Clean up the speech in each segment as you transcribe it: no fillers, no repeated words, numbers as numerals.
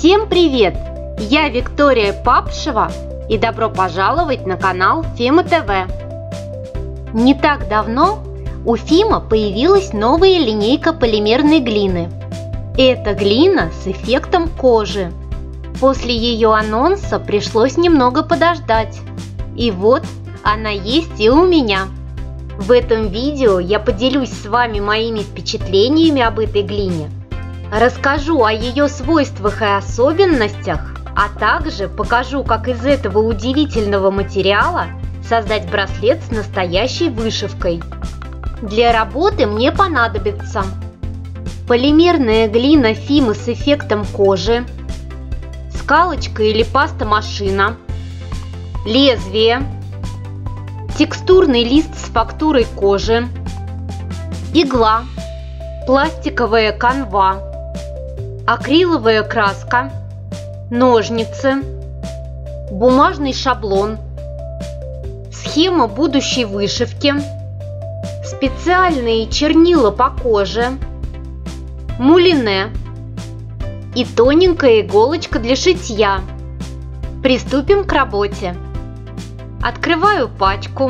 Всем привет! Я Виктория Папшева и добро пожаловать на канал Фима ТВ. Не так давно у Фима появилась новая линейка полимерной глины. Это глина с эффектом кожи. После ее анонса пришлось немного подождать. И вот она есть и у меня. В этом видео я поделюсь с вами моими впечатлениями об этой глине. Расскажу о ее свойствах и особенностях, а также покажу, как из этого удивительного материала создать браслет с настоящей вышивкой. Для работы мне понадобится полимерная глина Фима с эффектом кожи, скалочка или паста-машина, лезвие, текстурный лист с фактурой кожи, игла, пластиковая канва, акриловая краска, ножницы, бумажный шаблон, схема будущей вышивки, специальные чернила по коже, мулине и тоненькая иголочка для шитья. Приступим к работе. Открываю пачку,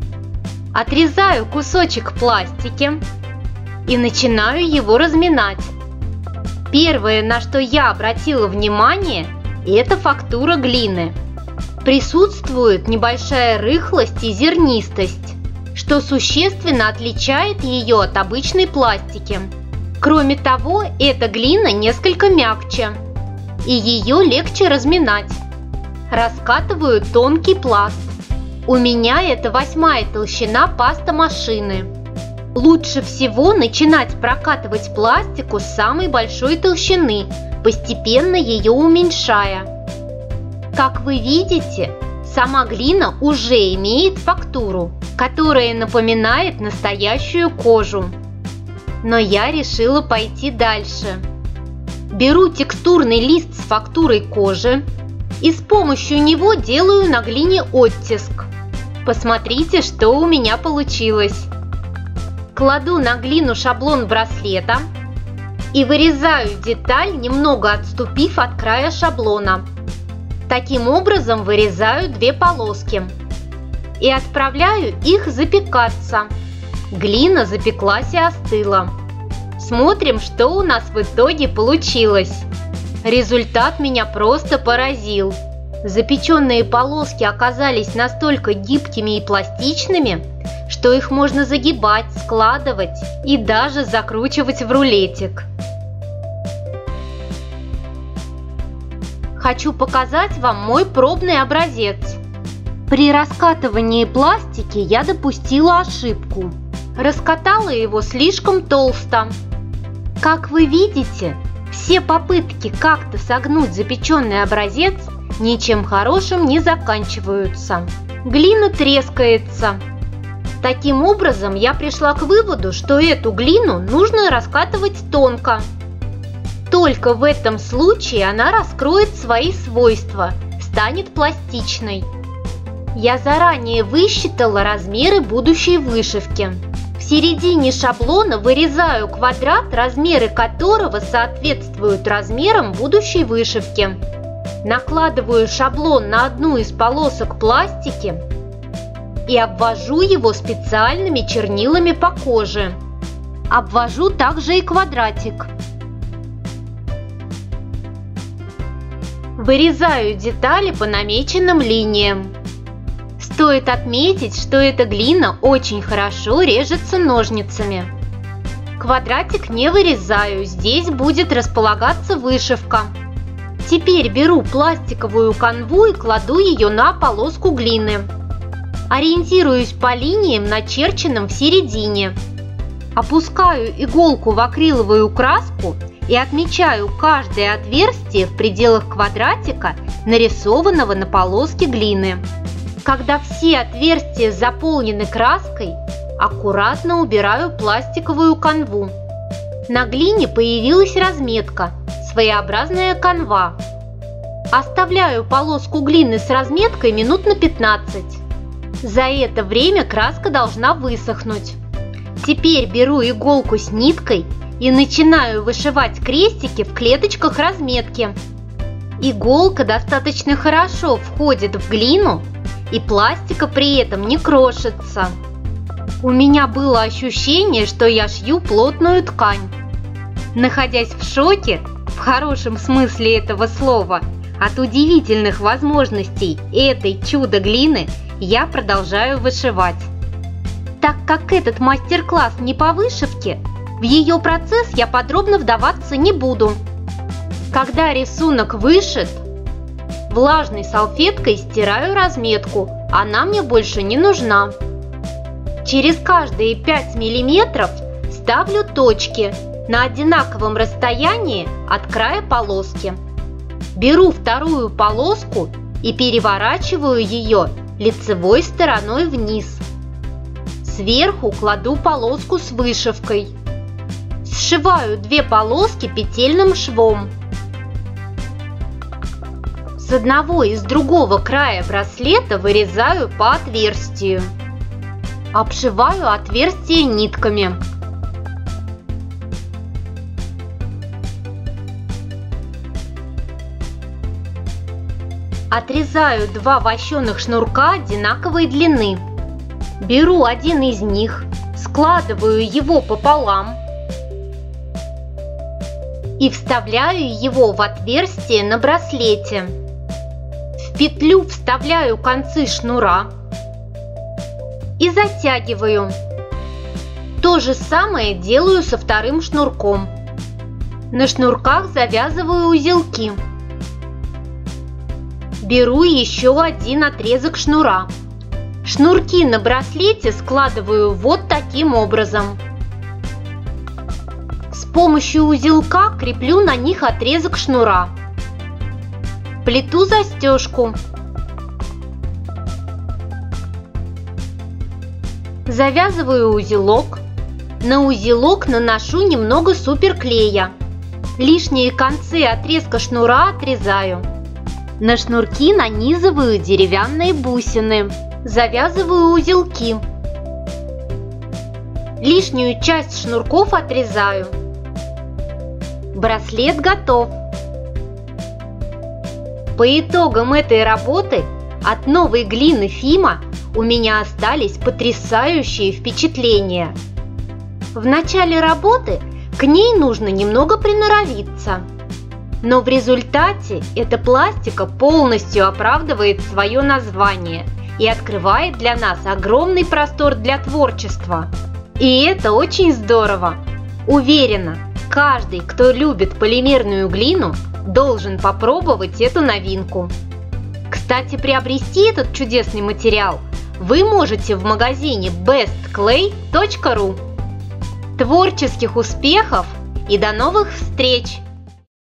отрезаю кусочек пластики и начинаю его разминать. Первое, на что я обратила внимание, это фактура глины. Присутствует небольшая рыхлость и зернистость, что существенно отличает ее от обычной пластики. Кроме того, эта глина несколько мягче, и ее легче разминать. Раскатываю тонкий пласт. У меня это 8-я толщина паста-машины. Лучше всего начинать прокатывать пластику с самой большой толщины, постепенно ее уменьшая. Как вы видите, сама глина уже имеет фактуру, которая напоминает настоящую кожу. Но я решила пойти дальше. Беру текстурный лист с фактурой кожи и с помощью него делаю на глине оттиск. Посмотрите, что у меня получилось. Кладу на глину шаблон браслета и вырезаю деталь, немного отступив от края шаблона. Таким образом вырезаю 2 полоски и отправляю их запекаться. Глина запеклась и остыла. Смотрим, что у нас в итоге получилось. Результат меня просто поразил. Запеченные полоски оказались настолько гибкими и пластичными, что их можно загибать, складывать и даже закручивать в рулетик. Хочу показать вам мой пробный образец. При раскатывании пластики я допустила ошибку. Раскатала его слишком толсто. Как вы видите, все попытки как-то согнуть запеченный образец ничем хорошим не заканчиваются. Глина трескается. Таким образом, я пришла к выводу, что эту глину нужно раскатывать тонко. Только в этом случае она раскроет свои свойства, станет пластичной. Я заранее высчитала размеры будущей вышивки. В середине шаблона вырезаю квадрат, размеры которого соответствуют размерам будущей вышивки. Накладываю шаблон на одну из полосок пластики и обвожу его специальными чернилами по коже. Обвожу также и квадратик. Вырезаю детали по намеченным линиям. Стоит отметить, что эта глина очень хорошо режется ножницами. Квадратик не вырезаю, здесь будет располагаться вышивка. Теперь беру пластиковую канву и кладу ее на полоску глины. Ориентируюсь по линиям, начерченным в середине. Опускаю иголку в акриловую краску и отмечаю каждое отверстие в пределах квадратика, нарисованного на полоске глины. Когда все отверстия заполнены краской, аккуратно убираю пластиковую канву. На глине появилась разметка, своеобразная канва. Оставляю полоску глины с разметкой минут на 15. За это время краска должна высохнуть. Теперь беру иголку с ниткой и начинаю вышивать крестики в клеточках разметки. Иголка достаточно хорошо входит в глину, и пластика при этом не крошится. У меня было ощущение, что я шью плотную ткань. Находясь в шоке, в хорошем смысле этого слова, от удивительных возможностей этой чудо-глины, я продолжаю вышивать. Так как этот мастер-класс не по вышивке, в ее процесс я подробно вдаваться не буду. Когда рисунок вышит, влажной салфеткой стираю разметку, она мне больше не нужна. Через каждые 5 мм ставлю точки на одинаковом расстоянии от края полоски. Беру вторую полоску и переворачиваю ее лицевой стороной вниз. Сверху кладу полоску с вышивкой. Сшиваю 2 полоски петельным швом. С одного и с другого края браслета вырезаю по отверстию. Обшиваю отверстие нитками. Отрезаю 2 вощеных шнурка одинаковой длины. Беру один из них, складываю его пополам и вставляю его в отверстие на браслете. В петлю вставляю концы шнура и затягиваю. То же самое делаю со вторым шнурком. На шнурках завязываю узелки. Беру еще один отрезок шнура. Шнурки на браслете складываю вот таким образом. С помощью узелка креплю на них отрезок шнура. Плету застежку. Завязываю узелок. На узелок наношу немного суперклея. Лишние концы отрезка шнура отрезаю. На шнурки нанизываю деревянные бусины. Завязываю узелки. Лишнюю часть шнурков отрезаю. Браслет готов. По итогам этой работы от новой глины Фима у меня остались потрясающие впечатления. В начале работы к ней нужно немного приноровиться. Но в результате эта пластика полностью оправдывает свое название и открывает для нас огромный простор для творчества. И это очень здорово. Уверена, каждый, кто любит полимерную глину, должен попробовать эту новинку. Кстати, приобрести этот чудесный материал вы можете в магазине bestclay.ru. Творческих успехов и до новых встреч!